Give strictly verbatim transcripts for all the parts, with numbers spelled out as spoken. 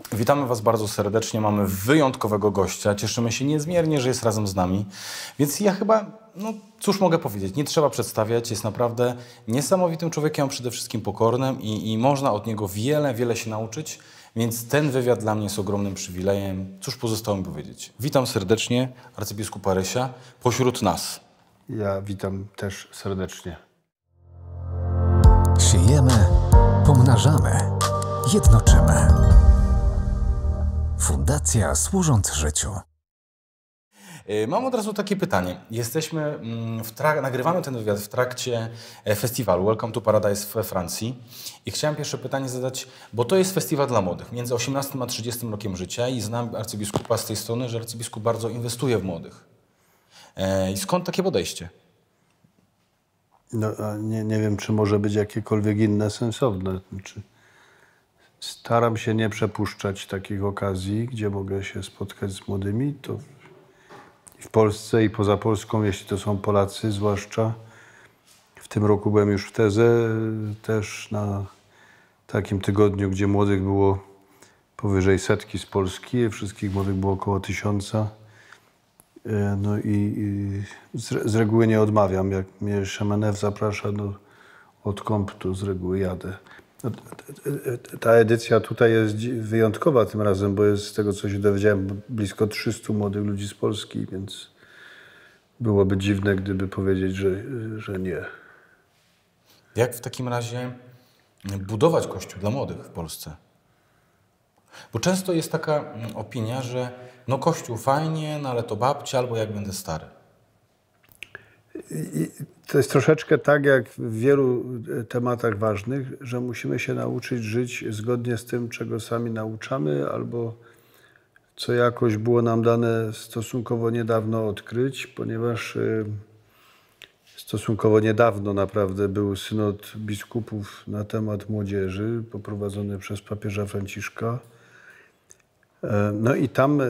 Witamy Was bardzo serdecznie. Mamy wyjątkowego gościa. Cieszymy się niezmiernie, że jest razem z nami. Więc ja chyba, no cóż mogę powiedzieć, nie trzeba przedstawiać. Jest naprawdę niesamowitym człowiekiem, a przede wszystkim pokornym i, i można od niego wiele, wiele się nauczyć. Więc ten wywiad dla mnie jest ogromnym przywilejem. Cóż pozostało mi powiedzieć. Witam serdecznie arcybiskupa Rysia pośród nas. Ja witam też serdecznie. Siejemy, pomnażamy, jednoczymy. Fundacja Służąc Życiu. Mam od razu takie pytanie. Jesteśmy w trak- nagrywamy ten wywiad w trakcie festiwalu Welcome to Paradise we Francji i chciałem pierwsze pytanie zadać, bo to jest festiwal dla młodych, między osiemnastym a trzydziestym rokiem życia i znam arcybiskupa z tej strony, że arcybiskup bardzo inwestuje w młodych. I skąd takie podejście? No, nie, nie wiem, czy może być jakiekolwiek inne sensowne. Czy staram się nie przepuszczać takich okazji, gdzie mogę się spotkać z młodymi. To w Polsce i poza Polską, jeśli to są Polacy zwłaszcza. W tym roku byłem już w Teze, też na takim tygodniu, gdzie młodych było powyżej setki z Polski. Wszystkich młodych było około tysiąca. No i, i z, z reguły nie odmawiam. Jak mnie Szemenew zaprasza do odkąp, to z reguły jadę. Ta edycja tutaj jest wyjątkowa tym razem, bo jest z tego, co się dowiedziałem, blisko trzystu młodych ludzi z Polski, więc byłoby dziwne, gdyby powiedzieć, że, że nie. Jak w takim razie budować kościół dla młodych w Polsce? Bo często jest taka opinia, że no kościół fajnie, no ale to babcia albo jak będę stary. I to jest troszeczkę tak, jak w wielu tematach ważnych, że musimy się nauczyć żyć zgodnie z tym, czego sami nauczamy, albo co jakoś było nam dane stosunkowo niedawno odkryć, ponieważ stosunkowo niedawno naprawdę był synod biskupów na temat młodzieży, poprowadzony przez papieża Franciszka. No i tam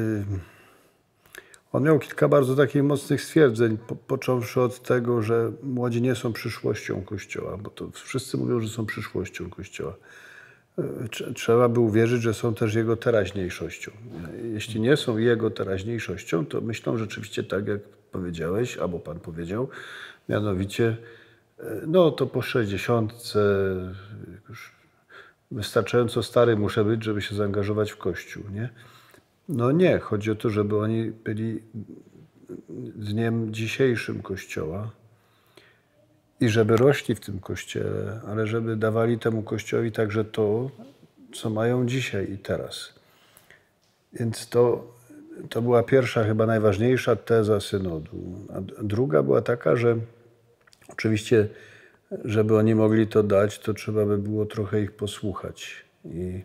on miał kilka bardzo takich mocnych stwierdzeń, po, począwszy od tego, że młodzi nie są przyszłością Kościoła, bo to wszyscy mówią, że są przyszłością Kościoła. Trzeba by uwierzyć, że są też jego teraźniejszością. Jeśli nie są jego teraźniejszością, to myślą rzeczywiście tak, jak powiedziałeś, albo pan powiedział, mianowicie, no to po sześćdziesiątce już wystarczająco stary muszę być, żeby się zaangażować w Kościół, nie? No nie, chodzi o to, żeby oni byli dniem dzisiejszym Kościoła i żeby rośli w tym Kościele, ale żeby dawali temu Kościołowi także to, co mają dzisiaj i teraz. Więc to, to była pierwsza, chyba najważniejsza teza synodu. A druga była taka, że oczywiście, żeby oni mogli to dać, to trzeba by było trochę ich posłuchać. I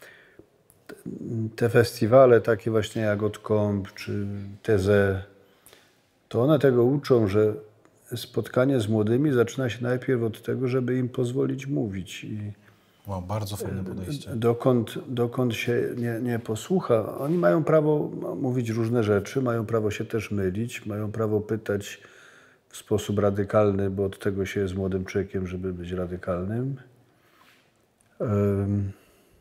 te festiwale, takie właśnie jak Odkąp czy Teze, to one tego uczą, że spotkanie z młodymi zaczyna się najpierw od tego, żeby im pozwolić mówić. I wow, bardzo fajne podejście. Dokąd, dokąd się nie, nie posłucha, oni mają prawo mówić różne rzeczy, mają prawo się też mylić, mają prawo pytać w sposób radykalny, bo od tego się jest młodym człowiekiem, żeby być radykalnym. Um,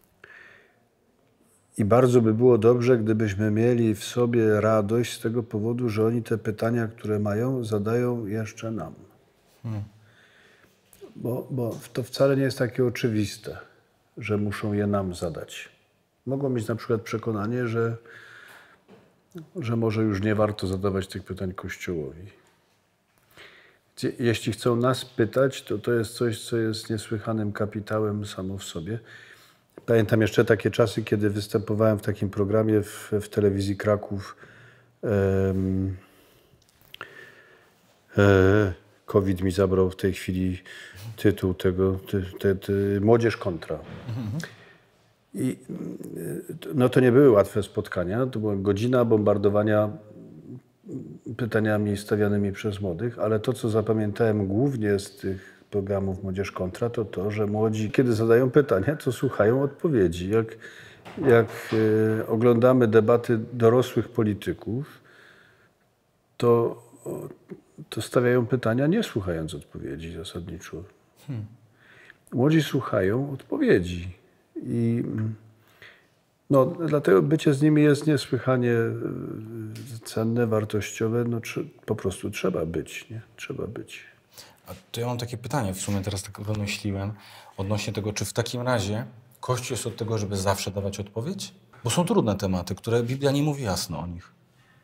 I bardzo by było dobrze, gdybyśmy mieli w sobie radość z tego powodu, że oni te pytania, które mają, zadają jeszcze nam. Hmm. Bo, bo to wcale nie jest takie oczywiste, że muszą je nam zadać. Mogą mieć na przykład przekonanie, że, że może już nie warto zadawać tych pytań Kościołowi. Jeśli chcą nas pytać, to to jest coś, co jest niesłychanym kapitałem samo w sobie. Pamiętam jeszcze takie czasy, kiedy występowałem w takim programie w, w telewizji Kraków. Um, e, COVID mi zabrał w tej chwili tytuł tego, ty, ty, ty, Młodzież kontra. I no to nie były łatwe spotkania, to była godzina bombardowania pytaniami stawianymi przez młodych, ale to, co zapamiętałem głównie z tych programów Młodzież kontra, to to, że młodzi, kiedy zadają pytania, to słuchają odpowiedzi. Jak, jak e, oglądamy debaty dorosłych polityków, to, to stawiają pytania, nie słuchając odpowiedzi zasadniczo. Hmm. Młodzi słuchają odpowiedzi. I No, dlatego bycie z nimi jest niesłychanie y, cenne, wartościowe. No, tr- po prostu trzeba być, nie? Trzeba być. A to ja mam takie pytanie, w sumie teraz tak wymyśliłem, odnośnie tego, czy w takim razie Kościół jest od tego, żeby zawsze dawać odpowiedź? Bo są trudne tematy, które Biblia nie mówi jasno o nich.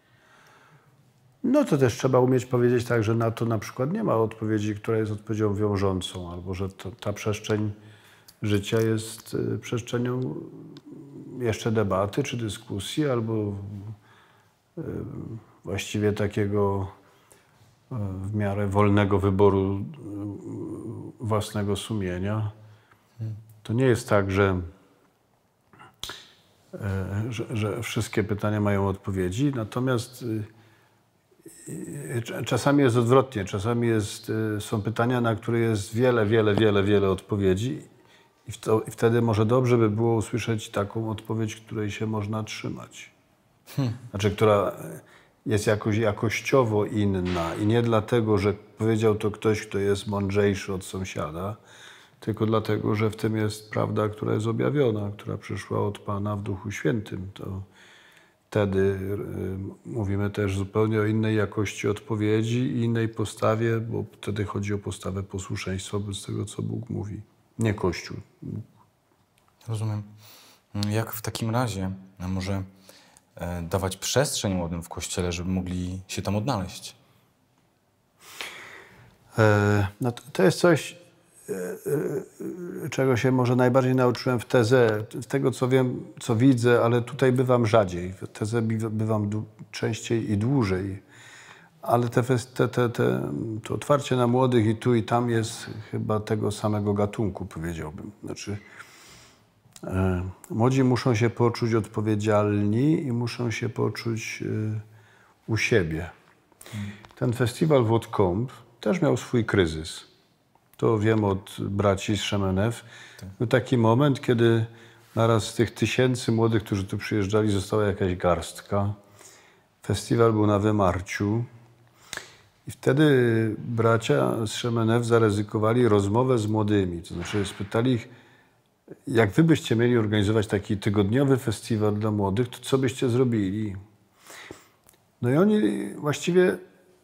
No to też trzeba umieć powiedzieć tak, że na to na przykład nie ma odpowiedzi, która jest odpowiedzią wiążącą, albo że to, ta przestrzeń życia jest y, przestrzenią jeszcze debaty czy dyskusji, albo y, właściwie takiego y, w miarę wolnego wyboru y, własnego sumienia. To nie jest tak, że, y, że, że wszystkie pytania mają odpowiedzi, natomiast y, czasami jest odwrotnie. Czasami jest, są pytania, na które jest wiele, wiele, wiele, wiele odpowiedzi i, w to, i wtedy może dobrze by było usłyszeć taką odpowiedź, której się można trzymać. Hmm. Znaczy, która jest jakoś jakościowo inna i nie dlatego, że powiedział to ktoś, kto jest mądrzejszy od sąsiada, tylko dlatego, że w tym jest prawda, która jest objawiona, która przyszła od Pana w Duchu Świętym. To wtedy y, mówimy też zupełnie o innej jakości odpowiedzi i innej postawie, bo wtedy chodzi o postawę posłuszeństwa wobec tego, co Bóg mówi, nie Kościół. Rozumiem. Jak w takim razie może e, dawać przestrzeń młodym w Kościele, żeby mogli się tam odnaleźć? E, no to, to jest coś, e, e, czego się może najbardziej nauczyłem w tezę, z tego co wiem, co widzę, ale tutaj bywam rzadziej. W tezę bywam du- częściej i dłużej. Ale te, te, te, te, to otwarcie na młodych i tu i tam jest chyba tego samego gatunku, powiedziałbym. Znaczy, e, młodzi muszą się poczuć odpowiedzialni i muszą się poczuć e, u siebie. Ten festiwal Wodkomb też miał swój kryzys. To wiem od braci z Szemenew. Był taki moment, kiedy naraz z tych tysięcy młodych, którzy tu przyjeżdżali, została jakaś garstka. Festiwal był na wymarciu. I wtedy bracia z Szemenew zaryzykowali rozmowę z młodymi. To znaczy spytali ich, jak wy byście mieli organizować taki tygodniowy festiwal dla młodych, to co byście zrobili? No i oni właściwie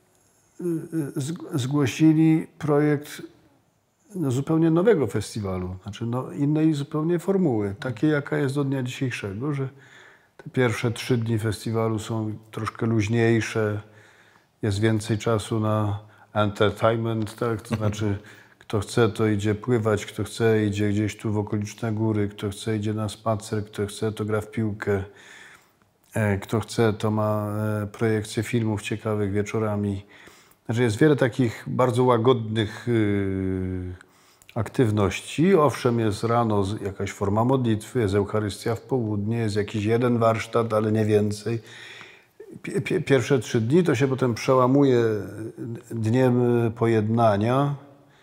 zgłosili projekt no, zupełnie nowego festiwalu, znaczy no, innej zupełnie formuły, takiej jaka jest do dnia dzisiejszego, że te pierwsze trzy dni festiwalu są troszkę luźniejsze, jest więcej czasu na entertainment, tak? To znaczy kto chce, to idzie pływać, kto chce, idzie gdzieś tu w okoliczne góry, kto chce, idzie na spacer, kto chce, to gra w piłkę, kto chce, to ma projekcje filmów ciekawych wieczorami. Znaczy jest wiele takich bardzo łagodnych yy, aktywności. Owszem, jest rano jakaś forma modlitwy, jest Eucharystia w południe, jest jakiś jeden warsztat, ale nie więcej. Pierwsze trzy dni to się potem przełamuje dniem pojednania.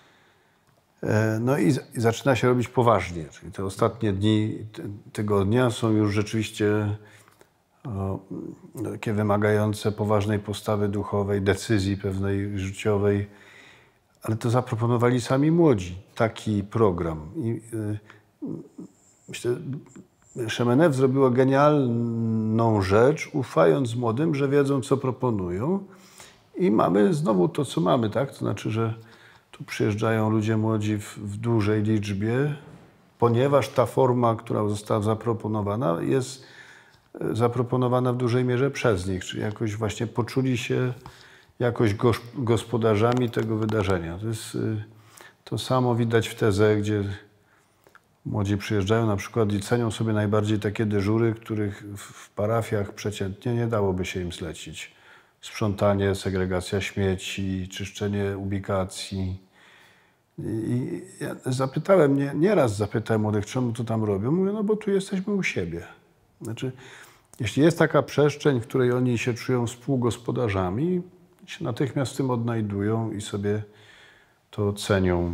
No i zaczyna się robić poważnie. Czyli te ostatnie dni tygodnia są już rzeczywiście o, takie wymagające poważnej postawy duchowej, decyzji pewnej życiowej. Ale to zaproponowali sami młodzi, taki program. I, y, myślę, Szemenew zrobiła genialną rzecz, ufając młodym, że wiedzą, co proponują. I mamy znowu to, co mamy, tak? To znaczy, że tu przyjeżdżają ludzie młodzi w, w dużej liczbie, ponieważ ta forma, która została zaproponowana, jest zaproponowana w dużej mierze przez nich, czyli jakoś właśnie poczuli się jakoś gospodarzami tego wydarzenia. To jest, to samo widać w tezę, gdzie młodzi przyjeżdżają na przykład i cenią sobie najbardziej takie dyżury, których w parafiach przeciętnie nie dałoby się im zlecić. Sprzątanie, segregacja śmieci, czyszczenie ubikacji. I ja zapytałem, nie, nieraz zapytałem młodych, czemu to tam robią. Mówię, no bo tu jesteśmy u siebie. Znaczy, jeśli jest taka przestrzeń, w której oni się czują współgospodarzami, się natychmiast w tym odnajdują i sobie to cenią.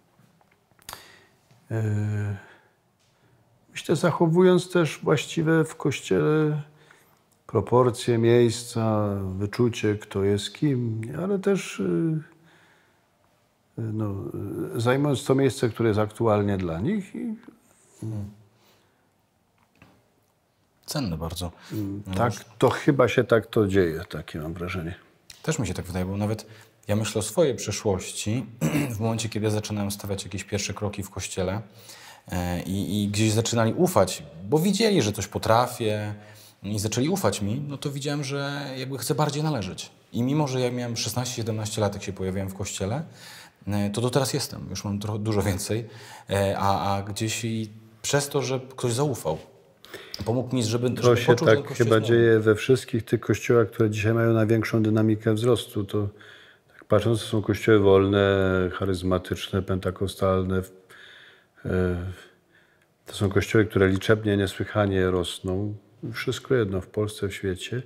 Myślę, zachowując też właściwe w Kościele proporcje miejsca, wyczucie, kto jest kim, ale też no, zajmując to miejsce, które jest aktualnie dla nich. I... cenne bardzo. Tak, to chyba się tak to dzieje, takie mam wrażenie. Też mi się tak wydaje, bo nawet ja myślę o swojej przeszłości w momencie, kiedy zaczynałem stawiać jakieś pierwsze kroki w kościele e, i, i gdzieś zaczynali ufać, bo widzieli, że coś potrafię i zaczęli ufać mi, no to widziałem, że jakby chcę bardziej należeć. I mimo, że ja miałem szesnaście siedemnaście lat, jak się pojawiłem w kościele, e, to do teraz jestem, już mam trochę, dużo więcej, e, a, a gdzieś i przez to, że ktoś zaufał, pomógł mi, żeby, To żeby się poczuł, że tak ten kościół chyba jest mój. dzieje we wszystkich tych kościołach, które dzisiaj mają największą dynamikę wzrostu. To tak patrząc, to są kościoły wolne, charyzmatyczne, pentakostalne. e, To są kościoły, które liczebnie niesłychanie rosną. Wszystko jedno w Polsce, w świecie.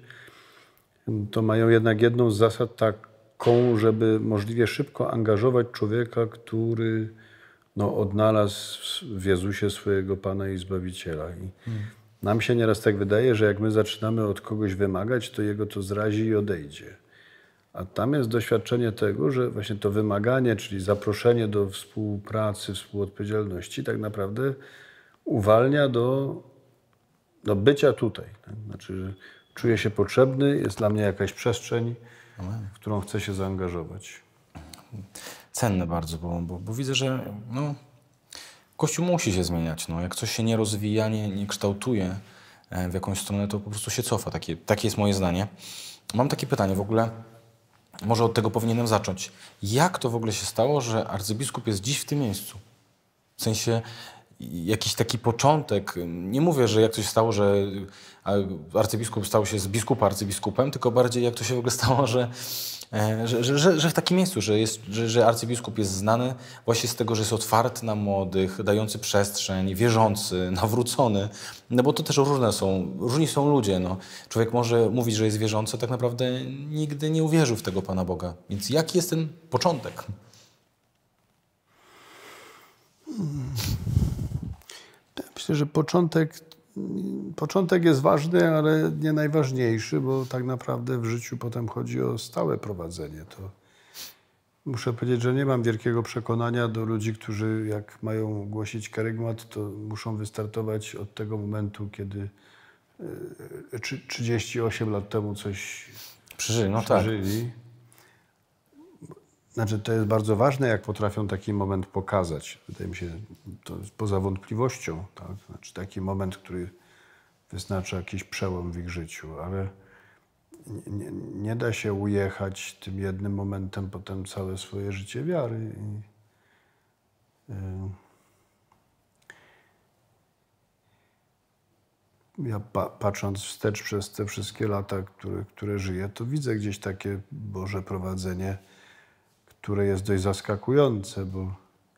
To mają jednak jedną z zasad taką, żeby możliwie szybko angażować człowieka, który no, odnalazł w Jezusie swojego Pana i Zbawiciela. I nam się nieraz tak wydaje, że jak my zaczynamy od kogoś wymagać, to jego to zrazi i odejdzie. A tam jest doświadczenie tego, że właśnie to wymaganie, czyli zaproszenie do współpracy, współodpowiedzialności tak naprawdę uwalnia do, do bycia tutaj. Tak? Znaczy, że czuję się potrzebny, jest dla mnie jakaś przestrzeń, w którą chcę się zaangażować. Cenne bardzo, bo, bo, bo widzę, że no, Kościół musi się zmieniać. No. Jak coś się nie rozwija, nie, nie kształtuje e, w jakąś stronę, to po prostu się cofa. Takie, takie jest moje zdanie. Mam takie pytanie w ogóle, może od tego powinienem zacząć. Jak to w ogóle się stało, że arcybiskup jest dziś w tym miejscu? W sensie jakiś taki początek. Nie mówię, że jak coś stało, że arcybiskup stał się z biskupa arcybiskupem, tylko bardziej jak to się w ogóle stało, że, że, że, że, że w takim miejscu, że, jest, że, że arcybiskup jest znany właśnie z tego, że jest otwarty na młodych, dający przestrzeń, wierzący, nawrócony. No bo to też różne są, różni są ludzie. No. Człowiek może mówić, że jest wierzący, tak naprawdę nigdy nie uwierzył w tego Pana Boga. Więc jaki jest ten początek? Myślę, że początek, początek jest ważny, ale nie najważniejszy, bo tak naprawdę w życiu potem chodzi o stałe prowadzenie. To muszę powiedzieć, że nie mam wielkiego przekonania do ludzi, którzy jak mają głosić karygmat, to muszą wystartować od tego momentu, kiedy trzydzieści osiem lat temu coś Przeżyli, no przeżyli. tak. Znaczy, to jest bardzo ważne, jak potrafią taki moment pokazać. Wydaje mi się, to jest poza wątpliwością. Tak? Znaczy, taki moment, który wyznacza jakiś przełom w ich życiu, ale nie, nie, nie da się ujechać tym jednym momentem potem całe swoje życie wiary. I, y, ja pa, patrząc wstecz przez te wszystkie lata, które, które żyję, to widzę gdzieś takie Boże prowadzenie, które jest dość zaskakujące, bo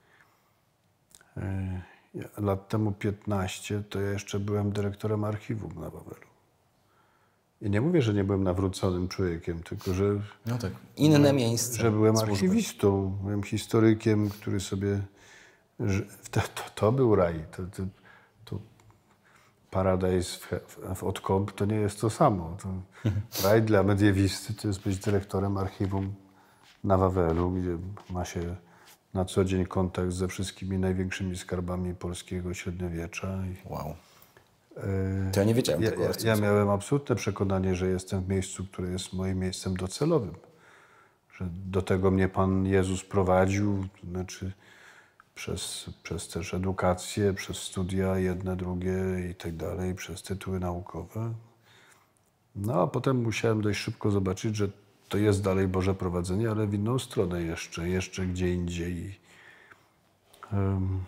ja, lat temu piętnaście to ja jeszcze byłem dyrektorem archiwum na Wawelu. I nie mówię, że nie byłem nawróconym człowiekiem, tylko że, No tak. Inne miejsce. że byłem służby. archiwistą, byłem historykiem, który sobie... To, to, to był raj. To, to, to Paradise w, w, w Odkąp to nie jest to samo. To raj dla mediewisty to jest być dyrektorem archiwum na Wawelu, gdzie ma się na co dzień kontakt ze wszystkimi największymi skarbami polskiego średniowiecza. Wow. To ja nie wiedziałem ja, tego. Ja, ja miałem absolutne przekonanie, że jestem w miejscu, które jest moim miejscem docelowym. Że do tego mnie Pan Jezus prowadził, to znaczy przez, przez też edukację, przez studia jedne, drugie i tak dalej, przez tytuły naukowe. No a potem musiałem dość szybko zobaczyć, że to jest dalej Boże prowadzenie, ale w inną stronę jeszcze, jeszcze gdzie indziej. Um,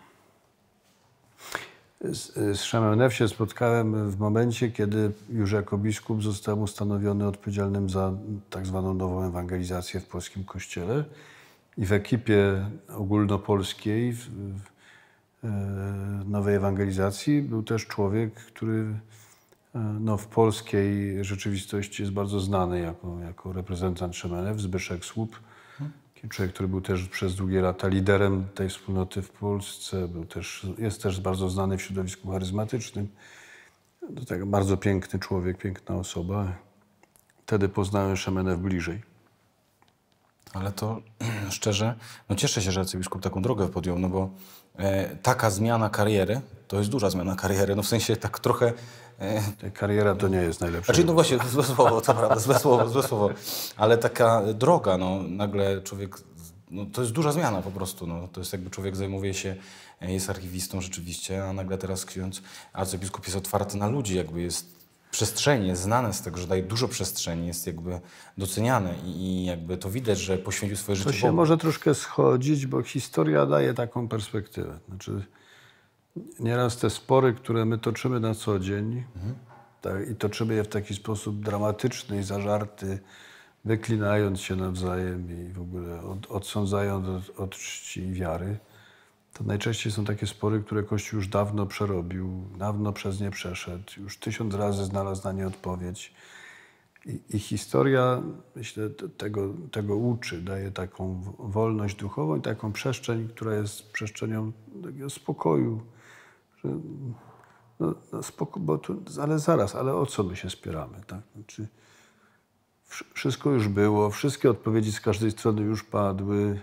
z, z Szemenew się spotkałem w momencie, kiedy już jako biskup zostałem ustanowiony odpowiedzialnym za tak zwaną nową ewangelizację w polskim kościele i w ekipie ogólnopolskiej w, w, w nowej ewangelizacji był też człowiek, który no, w polskiej rzeczywistości jest bardzo znany jako, jako reprezentant Szemenew, Zbyszek Słup. Człowiek, który był też przez długie lata liderem tej wspólnoty w Polsce. Był też, jest też bardzo znany w środowisku charyzmatycznym. To tak bardzo piękny człowiek, piękna osoba. Wtedy poznałem Szemenew bliżej. Ale to szczerze, no cieszę się, że arcybiskup taką drogę podjął, no bo e, taka zmiana kariery, to jest duża zmiana kariery, no w sensie tak trochę... E, Ta kariera to nie jest najlepsza. znaczy, no właśnie, złe słowo, to prawda, złe słowo, złe słowo, ale taka droga, no nagle człowiek, no to jest duża zmiana po prostu, no to jest jakby człowiek zajmuje się, jest archiwistą rzeczywiście, a nagle teraz ksiądz arcybiskup jest otwarty na ludzi, jakby jest przestrzeni, jest znane z tego, że daje dużo przestrzeni, jest jakby doceniany i, i jakby to widać, że poświęcił swoje życie To się Bogu. może troszkę schodzić, bo historia daje taką perspektywę. Znaczy, nieraz te spory, które my toczymy na co dzień mhm. tak, i toczymy je w taki sposób dramatyczny i zażarty, wyklinając się nawzajem i w ogóle od, odsądzając od, od czci i wiary, to najczęściej są takie spory, które Kościół już dawno przerobił, dawno przez nie przeszedł, już tysiąc razy znalazł na nie odpowiedź. I, i historia, myślę, tego, tego uczy, daje taką wolność duchową i taką przestrzeń, która jest przestrzenią takiego spokoju. Że, no, no spoko, bo tu, ale zaraz, ale o co my się spieramy? Tak? Znaczy, wszystko już było, wszystkie odpowiedzi z każdej strony już padły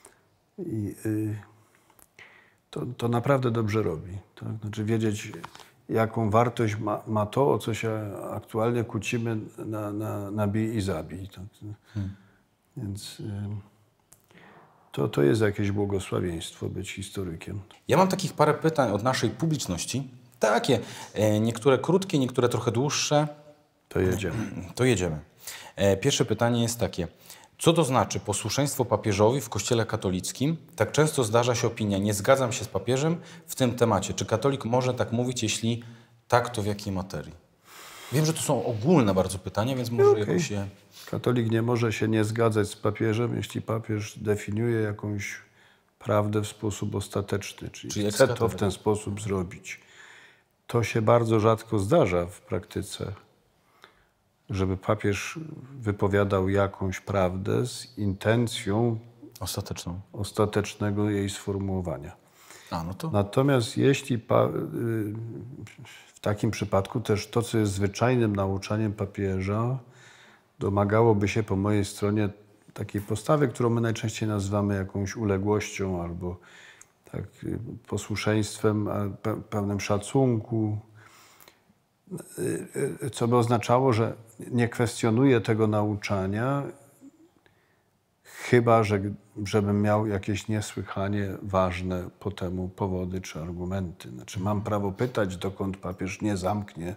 i y, to, to naprawdę dobrze robi. Tak? Znaczy wiedzieć, jaką wartość ma, ma to, o co się aktualnie kłócimy na, na, na bij i zabij. Tak? Hmm. Więc y, to, to jest jakieś błogosławieństwo być historykiem. Ja mam takich parę pytań od naszej publiczności. Takie, e, niektóre krótkie, niektóre trochę dłuższe. To jedziemy. To jedziemy. E, pierwsze pytanie jest takie. Co to znaczy posłuszeństwo papieżowi w Kościele katolickim? Tak często zdarza się opinia, nie zgadzam się z papieżem w tym temacie. Czy katolik może tak mówić, jeśli tak, to w jakiej materii? Wiem, że to są ogólne bardzo pytania, więc może okay. jakoś je... Katolik nie może się nie zgadzać z papieżem, jeśli papież definiuje jakąś prawdę w sposób ostateczny, czyli, czyli chce to w ten sposób zrobić. To się bardzo rzadko zdarza w praktyce, żeby papież wypowiadał jakąś prawdę z intencją ostateczną. ostatecznego jej sformułowania. A, no to... Natomiast jeśli pa, w takim przypadku też to, co jest zwyczajnym nauczaniem papieża, domagałoby się po mojej stronie takiej postawy, którą my najczęściej nazywamy jakąś uległością albo tak, posłuszeństwem, pełnym szacunku, co by oznaczało, że nie kwestionuję tego nauczania, chyba że żebym miał jakieś niesłychanie ważne po temu powody czy argumenty. Znaczy mam prawo pytać, dokąd papież nie zamknie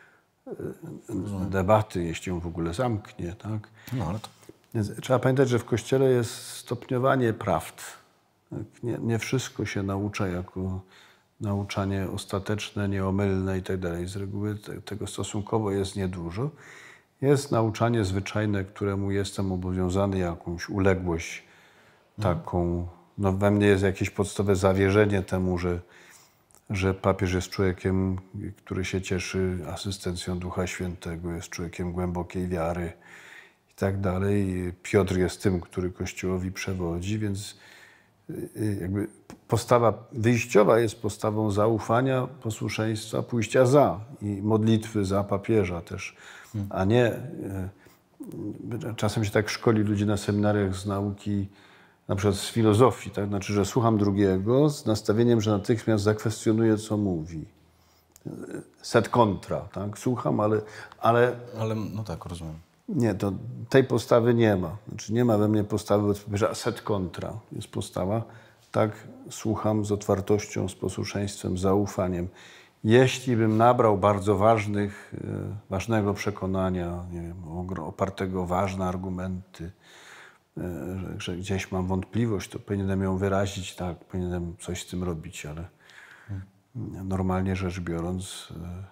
debaty, jeśli ją w ogóle zamknie. Tak? No, ale to... Więc trzeba pamiętać, że w Kościele jest stopniowanie prawd. Tak? Nie, nie wszystko się naucza jako nauczanie ostateczne, nieomylne i tak dalej. Z reguły te, tego stosunkowo jest niedużo. Jest nauczanie zwyczajne, któremu jestem obowiązany jakąś uległość taką. No we mnie jest jakieś podstawowe zawierzenie temu, że, że papież jest człowiekiem, który się cieszy asystencją Ducha Świętego, jest człowiekiem głębokiej wiary i tak dalej. Piotr jest tym, który Kościołowi przewodzi, więc jakby postawa wyjściowa jest postawą zaufania, posłuszeństwa, pójścia za i modlitwy za papieża też, a nie... Czasem się tak szkoli ludzi na seminariach z nauki, na przykład z filozofii, tak? Znaczy, że słucham drugiego z nastawieniem, że natychmiast zakwestionuję, co mówi. Set contra, tak? Słucham, ale... Ale, ale no tak, rozumiem. Nie, to tej postawy nie ma. Znaczy nie ma we mnie postawy, że set contra jest postawa. Tak, słucham z otwartością, z posłuszeństwem, zaufaniem. Jeśli bym nabrał bardzo ważnych, ważnego przekonania, nie wiem, opartego o ważne argumenty, że, że gdzieś mam wątpliwość, to powinienem ją wyrazić, tak, powinienem coś z tym robić, ale normalnie rzecz biorąc,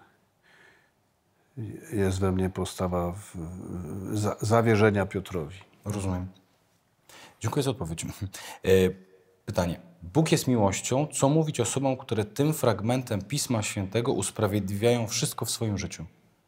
jest we mnie postawa w, za, zawierzenia Piotrowi. Rozumiem. Dziękuję za odpowiedź. Pytanie. Bóg jest miłością. Co mówić osobom, które tym fragmentem Pisma Świętego usprawiedliwiają wszystko w swoim życiu?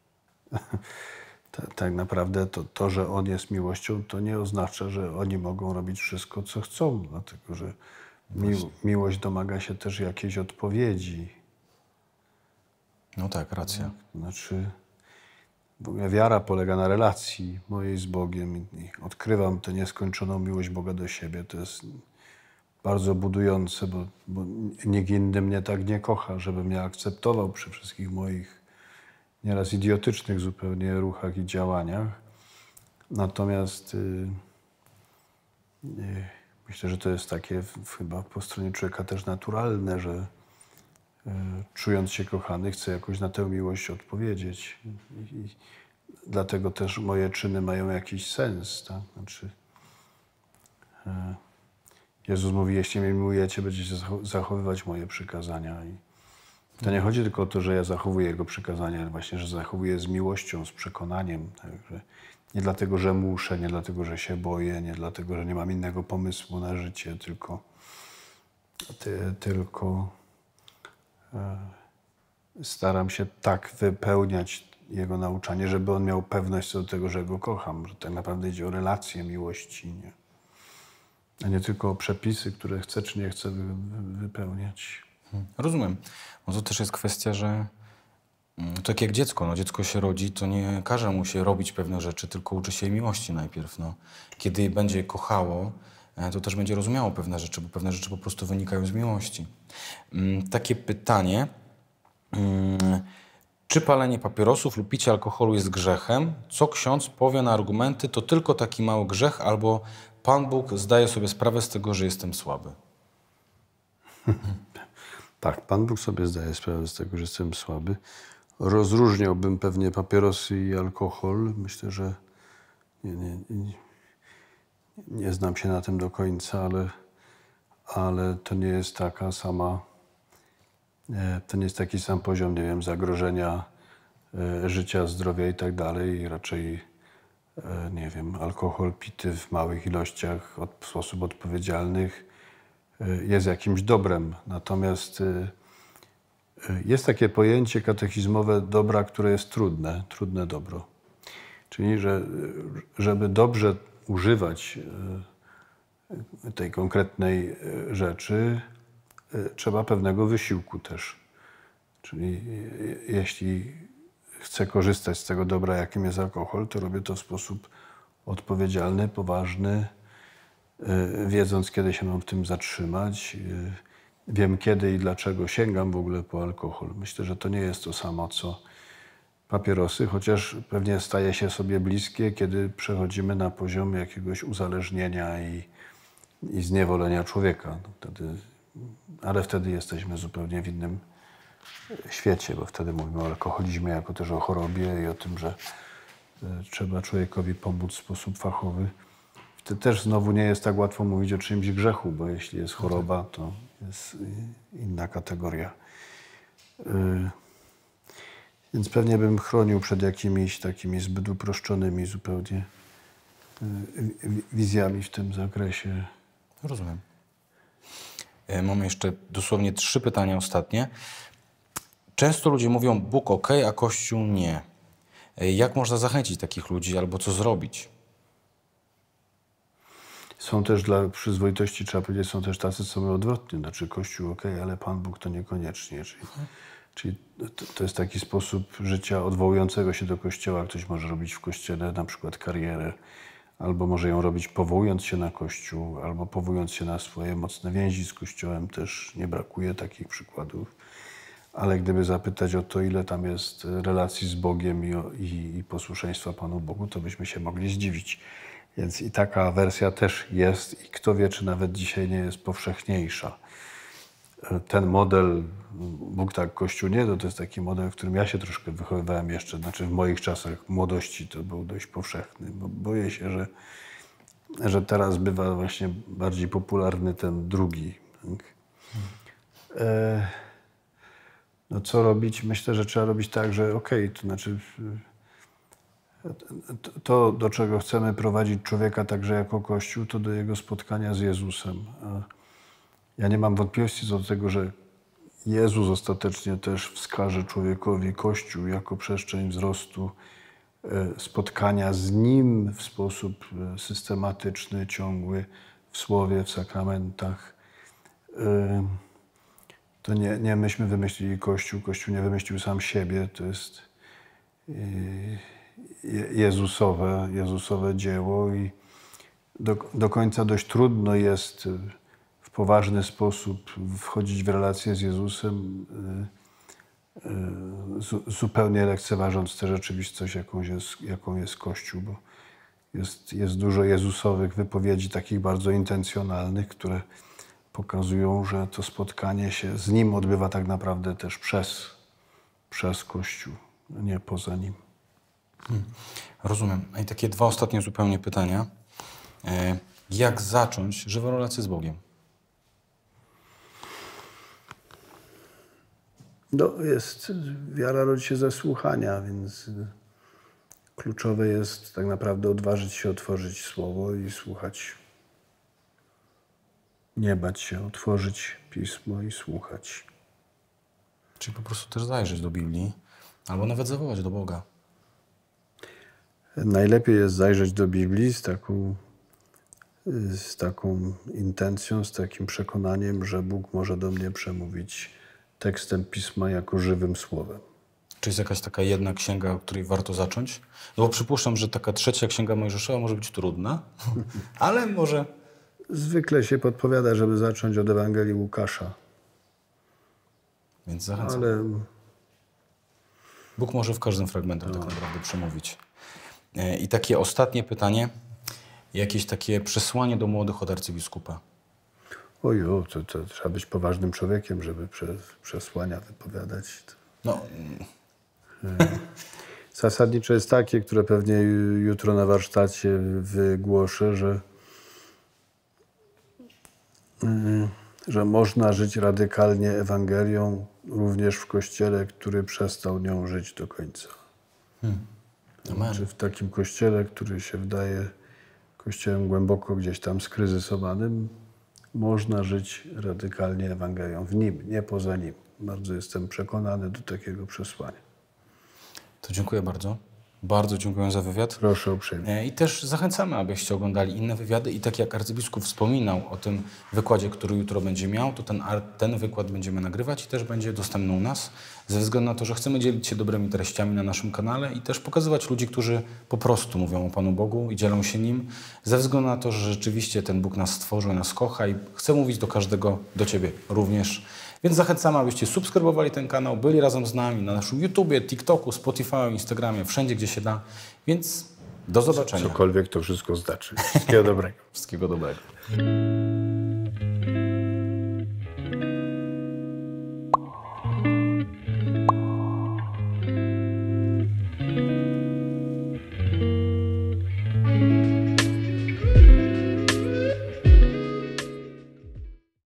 Tak, tak naprawdę to, to, że On jest miłością, to nie oznacza, że oni mogą robić wszystko, co chcą, dlatego że mi, miłość domaga się też jakiejś odpowiedzi. No tak, racja. Znaczy, w ogóle wiara polega na relacji mojej z Bogiem i odkrywam tę nieskończoną miłość Boga do siebie. To jest bardzo budujące, bo, bo nikt inny mnie tak nie kocha, żeby mnie akceptował przy wszystkich moich nieraz idiotycznych zupełnie ruchach i działaniach. Natomiast yy, yy, myślę, że to jest takie w, chyba po stronie człowieka też naturalne, że yy, czując się kochany, chcę jakoś na tę miłość odpowiedzieć. I, i dlatego też moje czyny mają jakiś sens. Tak? Znaczy, yy, Jezus mówi, jeśli mnie miłujecie, będziecie zachowywać moje przykazania. I to nie chodzi tylko o to, że ja zachowuję Jego przykazania, ale właśnie, że zachowuję z miłością, z przekonaniem. Także nie dlatego, że muszę, nie dlatego, że się boję, nie dlatego, że nie mam innego pomysłu na życie, tylko, ty, tylko e, staram się tak wypełniać Jego nauczanie, żeby On miał pewność co do tego, że Go kocham, że tak naprawdę idzie o relację miłości, nie? A nie tylko o przepisy, które chcę czy nie chcę wy, wy, wypełniać. Rozumiem. No to też jest kwestia, że to tak jak dziecko. No, dziecko się rodzi, to nie każe mu się robić pewne rzeczy, tylko uczy się miłości najpierw. No. Kiedy będzie kochało, to też będzie rozumiało pewne rzeczy, bo pewne rzeczy po prostu wynikają z miłości. Takie pytanie. Czy palenie papierosów lub picie alkoholu jest grzechem? Co ksiądz powie na argumenty, to tylko taki mały grzech, albo Pan Bóg zdaje sobie sprawę z tego, że jestem słaby? Tak, Pan Bóg sobie zdaje sprawę z tego, że jestem słaby. Rozróżniałbym pewnie papierosy i alkohol. Myślę, że nie, nie, nie, nie znam się na tym do końca, ale, ale to nie jest taka sama, to nie jest taki sam poziom, nie wiem, zagrożenia życia, zdrowia i tak dalej. Raczej, nie wiem, alkohol pity w małych ilościach w sposób odpowiedzialny jest jakimś dobrem. Natomiast jest takie pojęcie katechizmowe dobra, które jest trudne, trudne dobro. Czyli, że żeby dobrze używać tej konkretnej rzeczy, trzeba pewnego wysiłku też. Czyli jeśli chcę korzystać z tego dobra, jakim jest alkohol, to robię to w sposób odpowiedzialny, poważny, wiedząc, kiedy się mam w tym zatrzymać. Wiem, kiedy i dlaczego sięgam w ogóle po alkohol. Myślę, że to nie jest to samo, co papierosy, chociaż pewnie staje się sobie bliskie, kiedy przechodzimy na poziom jakiegoś uzależnienia i, i zniewolenia człowieka. Wtedy, ale wtedy jesteśmy zupełnie w innym świecie, bo wtedy mówimy o alkoholizmie jako też o chorobie i o tym, że trzeba człowiekowi pomóc w sposób fachowy. Wtedy też znowu nie jest tak łatwo mówić o czymś grzechu, bo jeśli jest choroba, to jest inna kategoria. Więc pewnie bym chronił przed jakimiś takimi zbyt uproszczonymi zupełnie wizjami w tym zakresie. Rozumiem. Mamy jeszcze dosłownie trzy pytania ostatnie. Często ludzie mówią Bóg ok, a Kościół nie. Jak można zachęcić takich ludzi albo co zrobić? Są też dla przyzwoitości, trzeba powiedzieć, są też tacy, co mówią odwrotnie. Znaczy Kościół ok, ale Pan Bóg to niekoniecznie. Czyli, czyli to, to jest taki sposób życia odwołującego się do Kościoła. Ktoś może robić w Kościele na przykład karierę, albo może ją robić powołując się na Kościół, albo powołując się na swoje mocne więzi z Kościołem. Też nie brakuje takich przykładów. Ale gdyby zapytać o to, ile tam jest relacji z Bogiem i, i, i posłuszeństwa Panu Bogu, to byśmy się mogli zdziwić. Więc i taka wersja też jest i kto wie, czy nawet dzisiaj nie jest powszechniejsza. Ten model Bóg tak, Kościół nie, to, to jest taki model, w którym ja się troszkę wychowywałem jeszcze. Znaczy w moich czasach młodości to był dość powszechny, bo boję się, że, że teraz bywa właśnie bardziej popularny ten drugi. Tak? E, no co robić? Myślę, że trzeba robić tak, że okej, okay, to znaczy to, do czego chcemy prowadzić człowieka także jako Kościół, to do jego spotkania z Jezusem. Ja nie mam wątpliwości co do tego, że Jezus ostatecznie też wskaże człowiekowi Kościół jako przestrzeń wzrostu, spotkania z Nim w sposób systematyczny, ciągły, w słowie, w sakramentach. To nie, nie myśmy wymyślili Kościół, Kościół nie wymyślił sam siebie, to jest je- Jezusowe, Jezusowe dzieło i do, do końca dość trudno jest w poważny sposób wchodzić w relację z Jezusem, y, y, zu, zupełnie lekceważąc tę rzeczywistość, jaką jest, jaką jest Kościół, bo jest, jest dużo Jezusowych wypowiedzi, takich bardzo intencjonalnych, które pokazują, że to spotkanie się z Nim odbywa tak naprawdę też przez, przez Kościół, a nie poza Nim. Hmm. Rozumiem. I takie dwa ostatnie zupełnie pytania. E, jak zacząć żywą relację z Bogiem? No, jest, wiara rodzi się ze słuchania, więc kluczowe jest tak naprawdę odważyć się otworzyć Słowo i słuchać. Nie bać się, otworzyć Pismo i słuchać. Czyli po prostu też zajrzeć do Biblii, albo nawet zawołać do Boga. Najlepiej jest zajrzeć do Biblii z taką, z taką intencją, z takim przekonaniem, że Bóg może do mnie przemówić tekstem Pisma jako żywym słowem. Czy jest jakaś taka jedna księga, od której warto zacząć? No bo przypuszczam, że taka trzecia księga Mojżeszowa może być trudna, ale może... Zwykle się podpowiada, żeby zacząć od Ewangelii Łukasza. Więc zachęcam. Ale Bóg może w każdym fragmencie tak naprawdę przemówić. E, I takie ostatnie pytanie. Jakieś takie przesłanie do młodych od arcybiskupa? ojo, to, to trzeba być poważnym człowiekiem, żeby prze, przesłania wypowiadać. No, Zasadniczo jest takie, które pewnie jutro na warsztacie wygłoszę, że, że można żyć radykalnie Ewangelią również w Kościele, który przestał nią żyć do końca. hmm. Amen. Czy w takim Kościele, który się wydaje Kościołem głęboko gdzieś tam skryzysowanym, można żyć radykalnie Ewangelią. W nim, nie poza nim. Bardzo jestem przekonany do takiego przesłania. To dziękuję bardzo. Bardzo dziękuję za wywiad. Proszę uprzejmie. I też zachęcamy, abyście oglądali inne wywiady i tak jak arcybiskup wspominał o tym wykładzie, który jutro będzie miał, to ten, ten wykład będziemy nagrywać i też będzie dostępny u nas, ze względu na to, że chcemy dzielić się dobrymi treściami na naszym kanale i też pokazywać ludzi, którzy po prostu mówią o Panu Bogu i dzielą się Nim, ze względu na to, że rzeczywiście ten Bóg nas stworzył, nas kocha i chce mówić do każdego, do Ciebie również. Więc zachęcamy, abyście subskrybowali ten kanał, byli razem z nami na naszym YouTubie, TikToku, Spotify, Instagramie, wszędzie, gdzie się da. Więc do zobaczenia. Cokolwiek to wszystko znaczy. Wszystkiego dobrego. Wszystkiego dobrego.